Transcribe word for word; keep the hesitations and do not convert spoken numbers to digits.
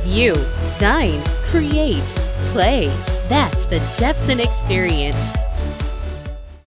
You dine, create, play. That's the Jeppson experience.